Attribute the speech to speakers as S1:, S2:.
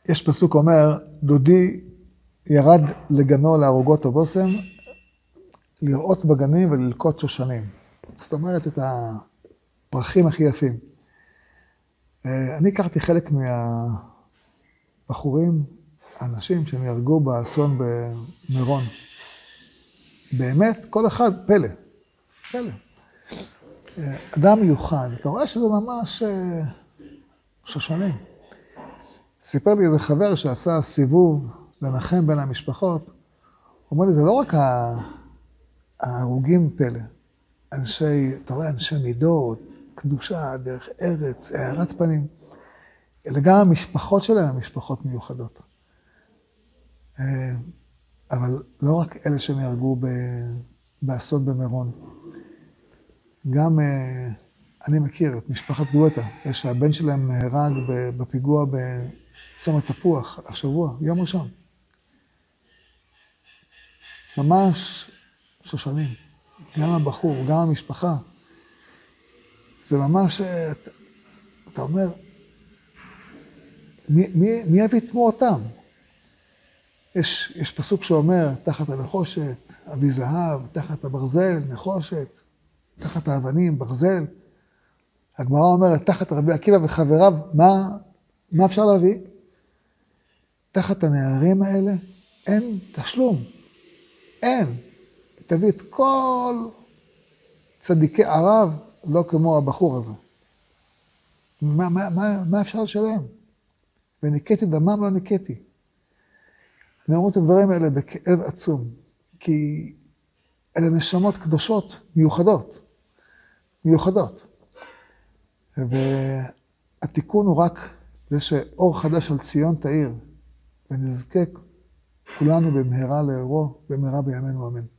S1: יש פסוק אומר, דודי ירד לגנו לערוגות הבושם, לראות בגנים וללקוט שושנים. זאת אומרת, את הפרחים הכי יפים. אני הכרתי חלק מהבחורים, האנשים שנהרגו באסון במירון. באמת, כל אחד פלא. פלא. אדם מיוחד. אתה רואה שזה ממש שושנים. סיפר לי איזה חבר שעשה סיבוב לנחם בין המשפחות. הוא אומר לי, זה לא רק ההרוגים פלא. אתה רואה, אנשי מידות, קדושה, דרך ארץ, הארת פנים. אלא גם המשפחות שלהם הן משפחות מיוחדות. אבל לא רק אלה שנהרגו באסון במירון. גם אני מכיר את משפחת גואטה, שהבן שלהם נהרג בפיגוע בצומת תפוח השבוע, יום ראשון. ממש שושנים, גם הבחור, גם המשפחה. זה ממש, אתה אומר, מי יביא תמורתם? יש פסוק שאומר, תחת הנחושת, אבי זהב, תחת הברזל, נחושת, תחת האבנים, ברזל. הגמרא אומרת, תחת רבי עקיבא וחבריו, מה אפשר להביא? תחת הנערים האלה אין תשלום. אין. תביא את כל צדיקי ערב, לא כמו הבחור הזה. מה אפשר לשלם? וניקטי דמם לא ניקטי. אני אומר את הדברים האלה בכאב עצום, כי אלה נשמות קדושות מיוחדות. מיוחדות. והתיקון הוא רק זה שאור חדש על ציון תאיר, ונזכה כולנו במהרה לאורו, במהרה בימינו אמן.